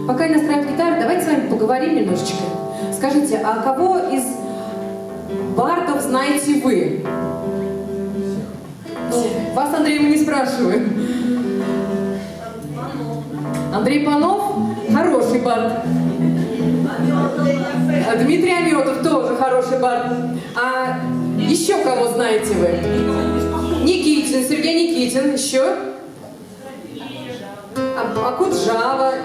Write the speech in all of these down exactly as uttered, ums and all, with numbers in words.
Пока я настраиваю гитару, давайте с вами поговорим немножечко. Скажите, а кого из бардов знаете вы? Ну, вас, Андрей, мы не спрашиваем. Андрей Панов? Хороший бард. А Дмитрий Аметов тоже хороший бард. А еще кого знаете вы? Никитин, Сергей Никитин. Еще? А, Акуджава.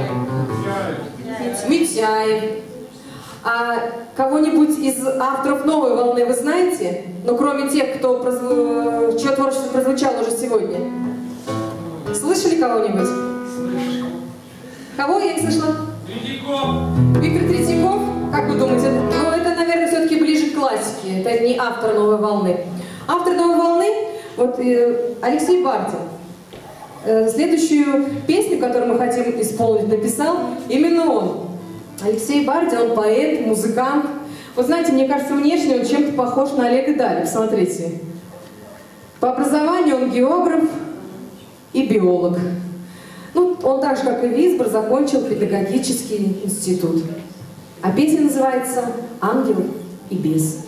Митяев. А кого-нибудь из авторов новой волны вы знаете? Ну, кроме тех, кто прозву... чье творчество прозвучало уже сегодня. Слышали кого-нибудь? Кого я не слышала? Третьяков. Виктор Третьяков? Как вы думаете? Ну, это, наверное, все-таки ближе к классике. Это не автор новой волны. Автор новой волны, вот э, Алексей Бардин. Э, следующую песню, которую мы хотим исполнить, написал именно он. Алексей Бардин, он поэт, музыкант. Вот знаете, мне кажется, внешне он чем-то похож на Олега Даля. Посмотрите. По образованию он географ и биолог. Ну, он так же, как и Висбор, закончил педагогический институт. А песня называется «Ангел и бес».